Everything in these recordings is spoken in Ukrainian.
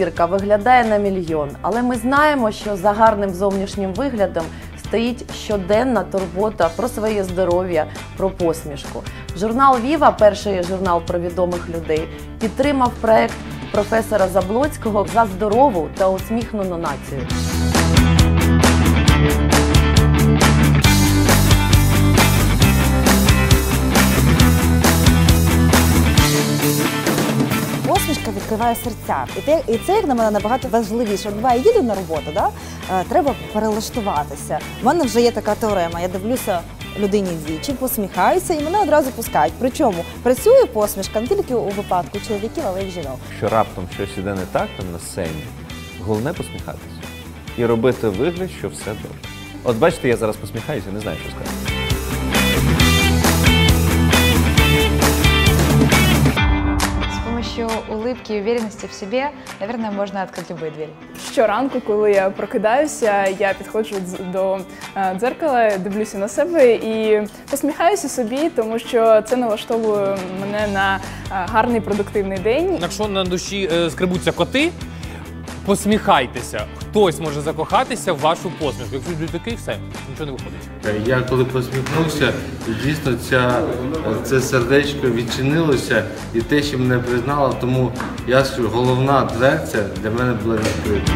зірка виглядає на мільйон, але ми знаємо, що за гарним зовнішнім виглядом стоїть щоденна турбота про своє здоров'я, про посмішку. Журнал «Віва», перший журнал про відомих людей, підтримав проект професора Заблоцького за здорову та усміхнену націю. Посмішка відкриває серця. І це, як на мене, набагато важливіше. Буває, їду на роботу, треба перелаштуватися. У мене вже є така теорема. Я дивлюся людині в вічі, посміхаюся і мене одразу пускають. Причому працює посмішка не тільки у випадку чоловіків, але й жінок. Що раптом щось іде не так там на сцені, головне посміхатися. І робити вигляд, що все добре. От бачите, я зараз посміхаюся, не знаю, що сказати. С помощью улыбки и уверенности в себе, наверное, можно открыть любые двери. Щоранку, коли я прокидаюся, я підходжу до дзеркала, дивлюся на себе і посміхаюся собі, тому що це налаштовує мене на гарний продуктивний день. Якщо на душі скребуться коти, посміхайтеся. Хтось може закохатися в вашу посмішку. Якщо ви такий, все, нічого не виходить. Я коли посміхнувся, дійсно це сердечко відчинилося і те, що мене признало, тому я скажу, головна дверця для мене була відкрита.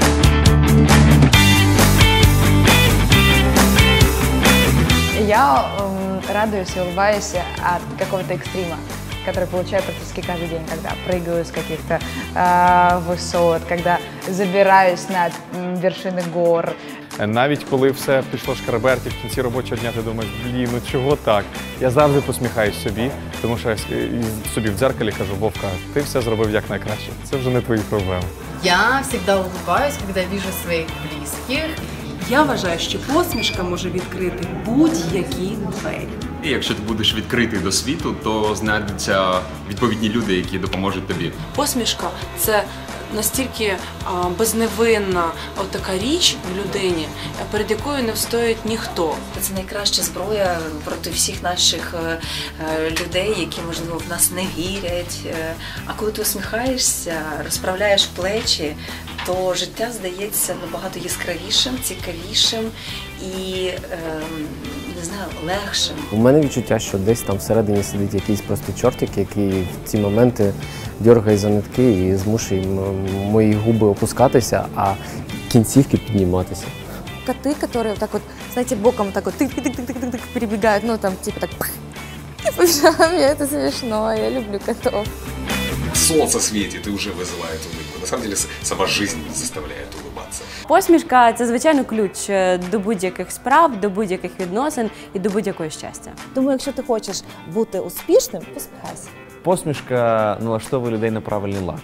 Я радуюсь и улыбаюсь от какого-то экстрима, который получаю практически каждый день, когда прыгаю с каких-то высот, когда забираюсь на вершины гор. Навіть коли все пішло шкараберті в кінці робочого дня, ти думаєш, блін, ну чого так? Я завжди посміхаюсь собі, тому що я собі в дзеркалі кажу, Вовка, ти все зробив як найкраще. Це вже не твої проблеми. Я всегда улыбаюсь, когда вижу своих близких. Я вважаю, що посмішка може відкрити будь-які двері. І якщо ти будеш відкритий до світу, то знайдуться відповідні люди, які допоможуть тобі. Посмішка – це настільки безневинна така річ в людині, перед якою не встоїть ніхто. Це найкраща зброя проти всіх наших людей, які, можливо, в нас не вірять. А коли ти усміхаєшся, розправляєш плечі, то життя здається набагато яскравішим, цікавішим і, не знаю, легшим. У мене відчуття, що десь там всередині сидить якийсь просто чортик, який в ці моменти дергає за нитки і змушує мої губи опускатися, а кінцівки підніматися. Коты, которые вот так вот, знаете, боком так вот тык-тык-тык-тык перебегают, ну там типа так пых, и по пижаме, это смешно, я люблю котов. Солнце светит и уже вызывает улыбку. На самом деле сама жизнь заставляет улыбаться. Посмішка – це, звичайно, ключ до будь-яких справ, до будь-яких відносин і до будь-якого щастя. Тому, якщо ти хочеш бути успішним, посміхайся. Посмішка налаштовує людей на правильний лад.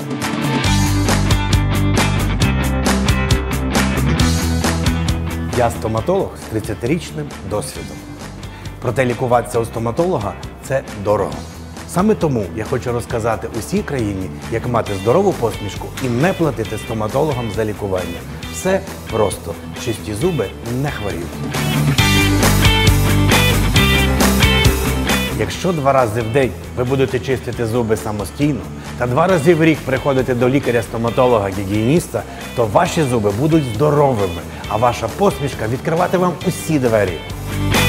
Я стоматолог з 30-річним досвідом. Проте лікуватися у стоматолога – це дорого. Саме тому я хочу розказати усій країні, як мати здорову посмішку і не платити стоматологам за лікування. Все просто. Чисті зуби не хворіють. Якщо 2 рази в день ви будете чистити зуби самостійно та 2 рази в рік приходити до лікаря-стоматолога-гігієніста, то ваші зуби будуть здоровими, а ваша посмішка відкривати вам усі двері.